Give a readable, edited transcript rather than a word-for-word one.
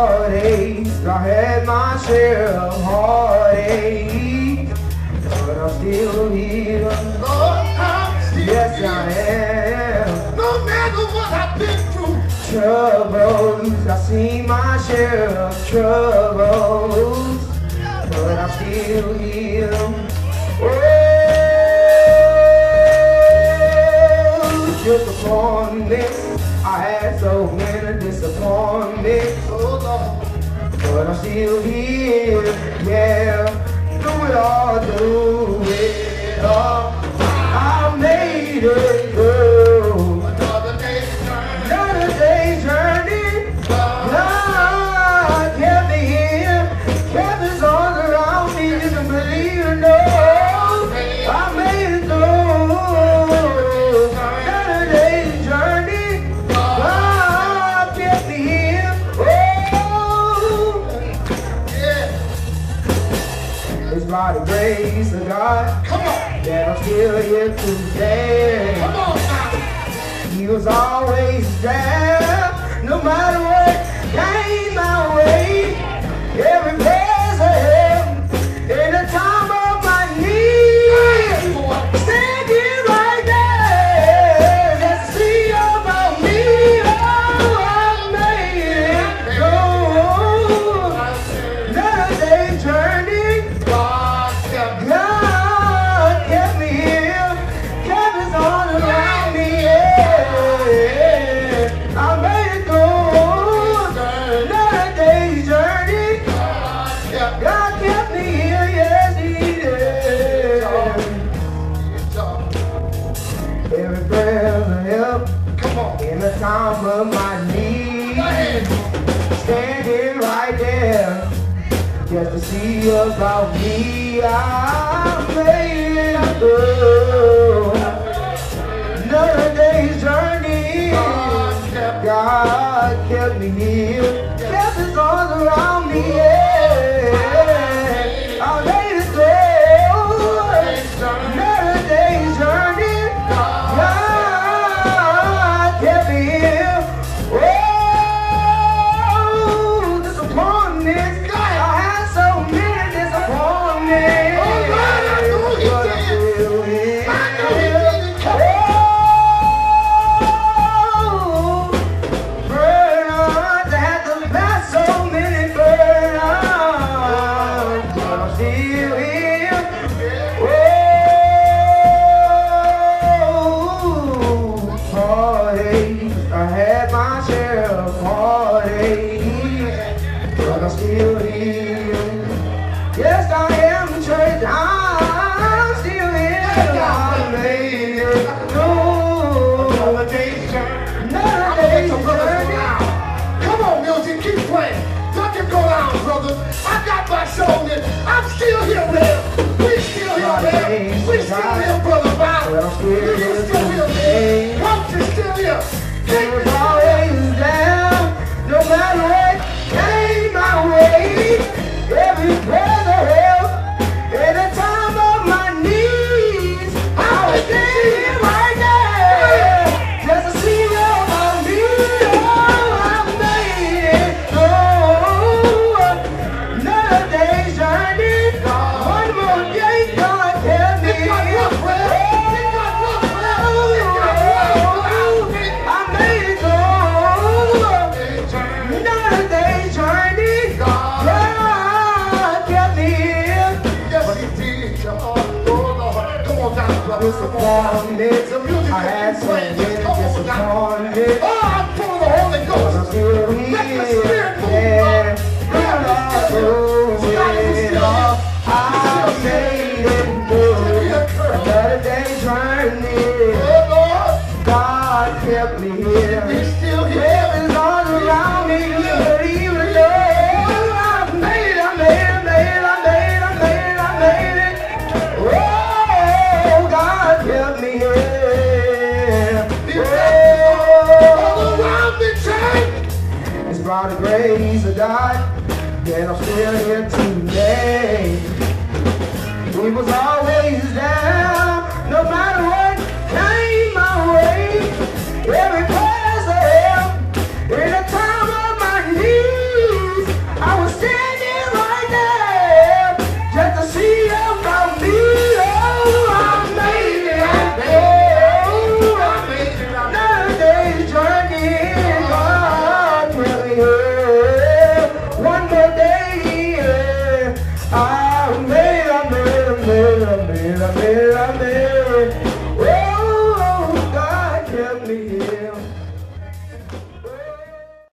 heartaches. I had my share of heartaches, but I'm still here. Yes, I am. No matter what I've been through, Troubles, I've seen my share of troubles, but I'm still here. Oh, disappointments. I had so many disappointments, but I'm still here. Yeah, do it all, do it all. I made it through. Another day's journey. God kept me here, kept His arms around me. You can believe it, no. I made it through. Another day's journey. God kept me here. Oh, yeah. It's by the grace of God. come on, That I'm still here today. come on now. He was always there, no matter what came my way. Every praise of Him in the time of my need. Standing right there, let's see about me. Oh, I made it through another day's journey. God kept me. God kept me here, kept His arms around me, yeah. I made it through another day's journey. God kept me here, yes He did. Every prayer of help Come on. in the time of my need. Standing right there, just to see about me. I made it through another day's journey. God kept me here, kept His arms around me, yeah. I made it through another day's journey. God kept me here. Oh, disappointments. I had so many disappointments. Oh, God, I know He But I'm did. still here. I know He did. Come on. Oh, burdens, I had to pass so many burdens, but I'm still here. Oh, heartaches, I had my share of heartaches, but I'm still here. Yes, I am church, I'm still here. I made it through Another day's journey. another I'm day's gonna brother go journey. down. Come on, music, keep playing. Don't you go down, brother. I got my shoulder. I'm still here, man. We still here, man. We still here, brother. Bow. Well, I'm still You here still here, today. man. Coach is still here. He was always down, no matter what came my way. Every breath of help, in the time of my needs, I was there right there, just to see about me. Oh, I made it through another day's journey. One more day, God kept me. It got rough, man. It got rough, man. It got rough. I made it through another day's journey. God kept me here. Yes, He did. Oh, Lord. Come on down, brother. Disappointed. The music I had keep so playing. many Come on down. disappointed. Oh, I'm full of the Holy But Ghost. I'm still Let the here. Spirit move. Yeah. God through it all. I made it through another day's journey. Oh, Lord. God kept me here. He's still here. Heaven's all around me. You can believe it, Lord. I made it, I made it, I made it, I made it, I made it. Oh, God kept me here. All around me, church. It's by the grace of God that I'm still here today. He was always there, no matter what.